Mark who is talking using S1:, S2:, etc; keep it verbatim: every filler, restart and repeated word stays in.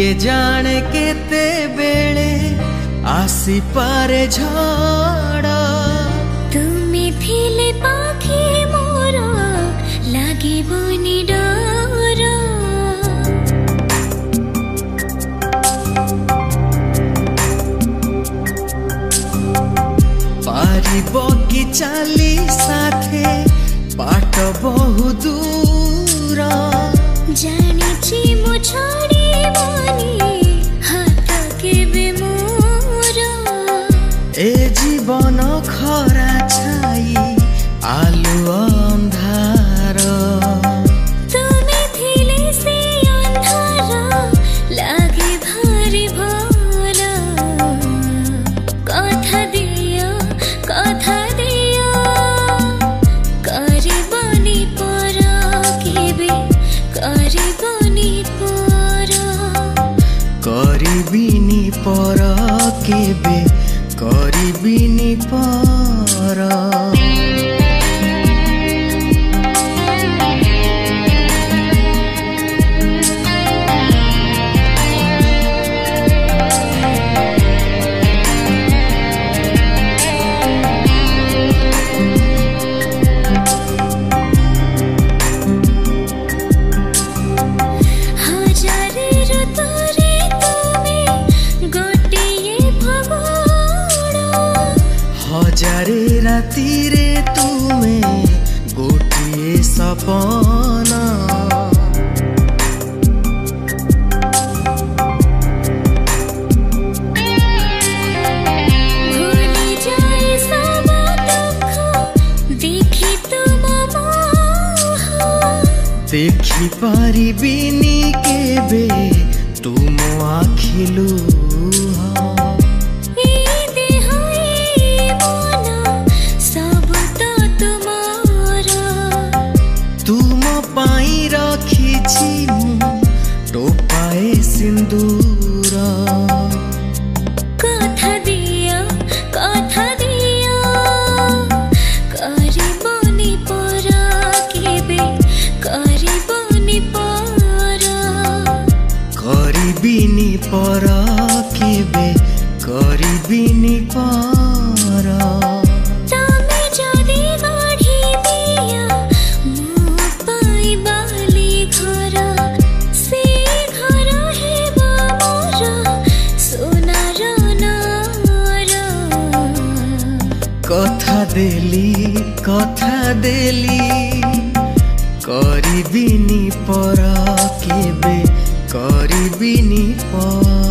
S1: किए जाने केते बेले आसी पारे झड़
S2: तुमे थिले पाखे मोर लागे बनी डर
S1: पारिब कि चाली साथे बाट बहु दूर
S2: जानिछि मु छाड़िबनी हाथ केबे मोर
S1: ए जीवन खरा छाई आलु अंधार
S2: तुमे थिले से अंधार लागे भारी भर कथा दियो कथा दियो करबनी पर केबे करबनी पर
S1: करिबिनी पर केबे करिबिनी पर हजारे राती रे तुमे गोटिए सपना
S2: भूली जाए सब दुख देखी तुम मोह
S1: देखी पारिबिनी केबे तुम आखिलु टोपाए सिंदूर
S2: कथा दिया कथा दिया करबनी पर केबे करबनी पर
S1: करिबिनी पर केबे करिबिनी पर
S2: तमे जदि गढ़ी दिया मो पाइबाली घर से घर हेबा मोर सोनार नार
S1: कथा देली कथा देली करिबिनी पर केबे करिबिनी पर।